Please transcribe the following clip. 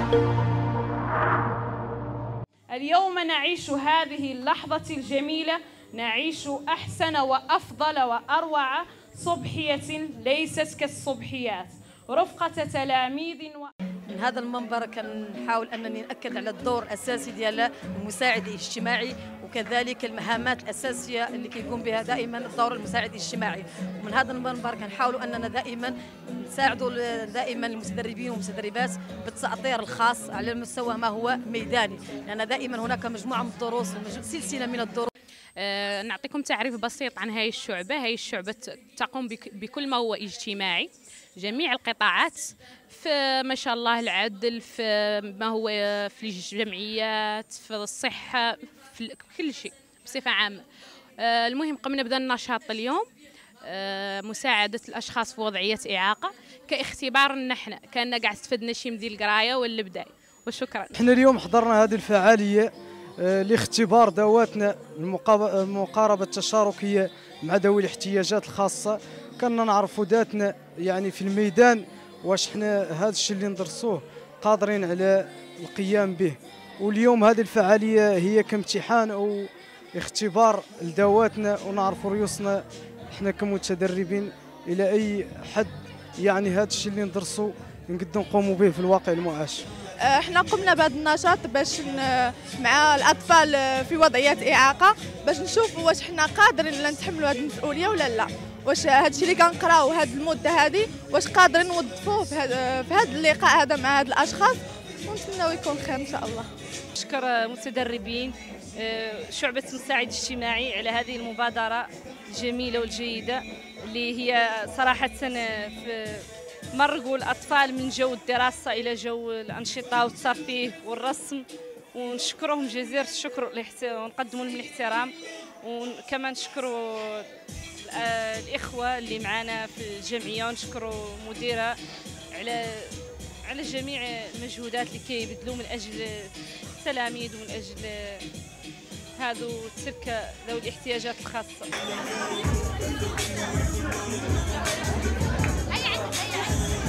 اليوم نعيش هذه اللحظة الجميلة، نعيش أحسن وأفضل وأروع صبحية ليست كالصبحيات رفقة تلاميذ من هذا المنبر كنحاول انني ناكد على الدور الاساسي ديال المساعد الاجتماعي، وكذلك المهامات الاساسيه اللي كيقوم بها دائما دور المساعد الاجتماعي. ومن هذا المنبر كنحاولوا اننا دائما نساعدوا دائما المتدربين والمتدربات بالتاطير الخاص على المستوى ما هو ميداني، لان دائما هناك مجموعه من الدروس، سلسله من الدروس. نعطيكم تعريف بسيط عن هذه الشعبة. هذه الشعبة تقوم بكل ما هو اجتماعي، جميع القطاعات، في ما شاء الله العدل، في ما هو في الجمعيات، في الصحة، في كل شيء بصفة عامة. المهم قمنا بهذا النشاط اليوم، مساعدة الأشخاص في وضعية إعاقة كاختبار ان احنا كأننا قاعد استفدنا شيء من ديال القراية ولا بداية. وشكرا. احنا اليوم حضرنا هذه الفعالية لاختبار ذواتنا المقاربة التشاركية مع ذوي الاحتياجات الخاصة. كنا نعرفوا ذاتنا يعني في الميدان واش حنا هذا الشيء اللي ندرسوه قادرين على القيام به. واليوم هذه الفعالية هي كامتحان أو اختبار لذواتنا، ونعرفوا ريوسنا احنا كمتدربين إلى أي حد يعني هذا الشيء اللي ندرسوه نقدر نقوموا به في الواقع المعاش. احنا قمنا بهذا النشاط باش مع الاطفال في وضعيه اعاقه باش نشوفوا واش حنا قادرين نتحملوا هذه المسؤوليه ولا لا، واش هذا الشيء اللي كنقراو هذه المده هذه واش قادرين نوظفوه في هذا اللقاء هذا مع هذه الاشخاص، ونتمنوا يكون خير ان شاء الله. نشكر متدربين شعبة مساعد اجتماعي على هذه المبادرة الجميلة والجيدة اللي هي صراحة مرقوا الأطفال من جو الدراسة إلى جو الأنشطة والترفيه والرسم، ونشكرهم جزيل الشكر ونقدموا لهم الاحترام، وكمان نشكروا الإخوة اللي معنا في الجمعية، ونشكروا مديرة على جميع المجهودات اللي كيبذلوا من أجل التلاميذ ومن أجل هذو تلك ذوي الاحتياجات الخاصة.